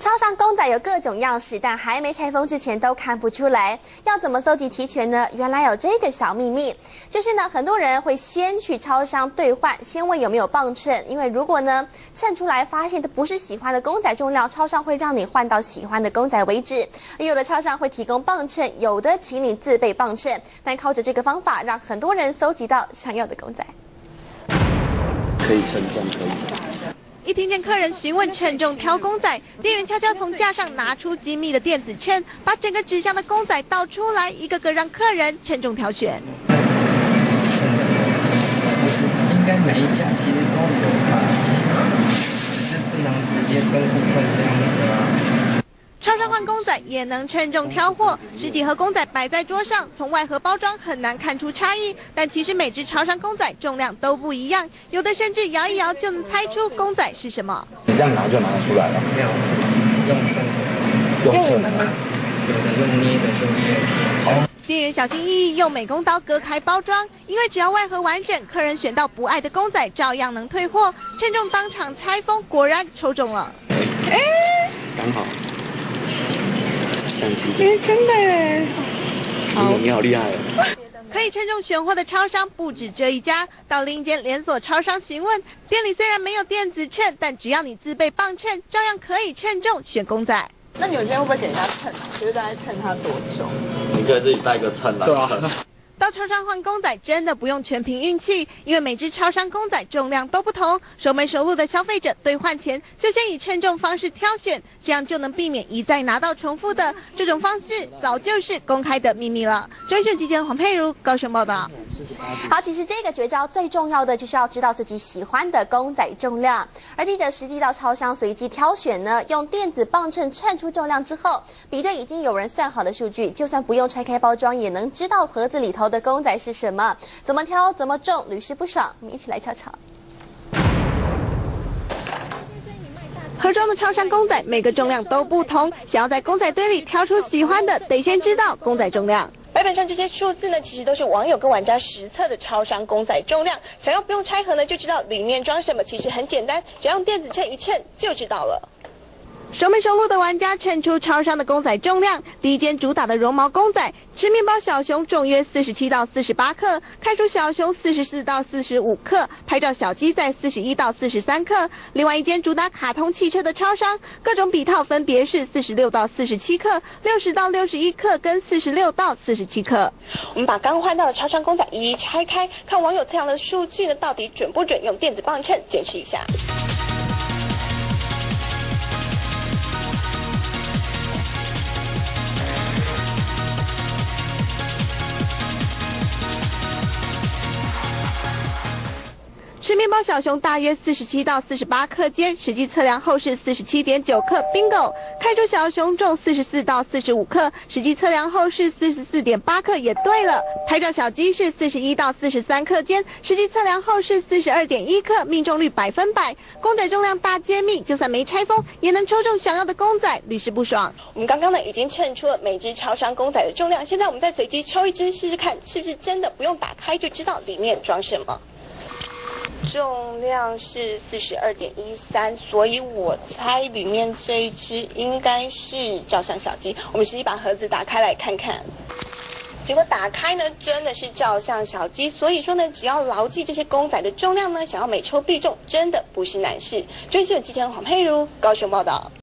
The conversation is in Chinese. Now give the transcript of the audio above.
超商公仔有各种样式，但还没拆封之前都看不出来。要怎么搜集齐全呢？原来有这个小秘密，就是呢，很多人会先去超商兑换，先问有没有磅秤，因为如果呢称出来发现它不是喜欢的公仔重量，超商会让你换到喜欢的公仔为止。有的超商会提供磅秤，有的请你自备磅秤。但靠着这个方法，让很多人搜集到想要的公仔。 可以称重，可以。 一听见客人询问称重挑公仔，店员悄悄从架上拿出精密的电子秤，把整个纸箱的公仔倒出来，一个个让客人称重挑选。 应该每一家其实都有吧，只是不能直接跟顾客这样那个啊。 超商换公仔也能称重挑货，十几盒公仔摆在桌上，从外盒包装很难看出差异，但其实每只超商公仔重量都不一样，有的甚至摇一摇就能猜出公仔是什么。 你这样拿就拿得出来了？ 没有，是用秤的， 用秤的， 有的用捏的就捏得出来。 店员小心翼翼用美工刀割开包装，因为只要外盒完整，客人选到不爱的公仔照样能退货。称重当场拆封，果然抽中了。 刚好。 相机， 真的耶！ 你好厉害哦！ 可以称重选货的超商不止这一家，到另一间连锁超商询问，店里虽然没有电子秤，但只要你自备磅秤，照样可以称重选公仔。 那有些人会不会给人家称啊？就是大概称它多重？ 你可以自己带个秤来称。 到超商换公仔真的不用全凭运气，因为每只超商公仔重量都不同，熟门熟路的消费者兑换前就先以称重方式挑选，这样就能避免一再拿到重复的。这种方式早就是公开的秘密了。中视记者黄佩如高雄报道。 好，其实这个绝招最重要的就是要知道自己喜欢的公仔重量，而记者实际到超商随机挑选呢，用电子磅秤称出重量之后，比对已经有人算好的数据，就算不用拆开包装，也能知道盒子里头的公仔是什么，怎么挑怎么重，屡试不爽。我们一起来瞧瞧。 盒装的超商公仔每个重量都不同，想要在公仔堆里挑出喜欢的，得先知道公仔重量。白板上这些数字呢，其实都是网友跟玩家实测的超商公仔重量。想要不用拆盒呢，就知道里面装什么，其实很简单，只要用电子秤一称就知道了。 熟门熟路的玩家称出超商的公仔重量。第一间主打的绒毛公仔，吃面包小熊重约47到48克，开出小熊44到45克，拍照小鸡在41到43克。另外一间主打卡通汽车的超商，各种笔套分别是46到47克、60到61克跟46到47克。我们把刚换到的超商公仔一一拆开，看网友测量的数据呢，到底准不准？用电子磅秤检视一下。 吃面包小熊大约47到48克间，实际测量后是47.9克 ，bingo！ 开出小熊重44到45克，实际测量后是44.8克，也对了。拍照小鸡是41到43克间，实际测量后是42.1克，命中率100%。公仔重量大揭秘，就算没拆封，也能抽中想要的公仔，屡试不爽。我们刚刚呢已经称出了每只超商公仔的重量，现在我们再随机抽一只试试看，是不是真的不用打开就知道里面装什么。 重量是42.13，所以我猜里面这一只应该是照相小鸡。我们实际把盒子打开来看看，结果打开呢真的是照相小鸡。所以说呢，只要牢记这些公仔的重量呢，想要每抽必中，真的不是难事。中视记者黄佩如高雄报道。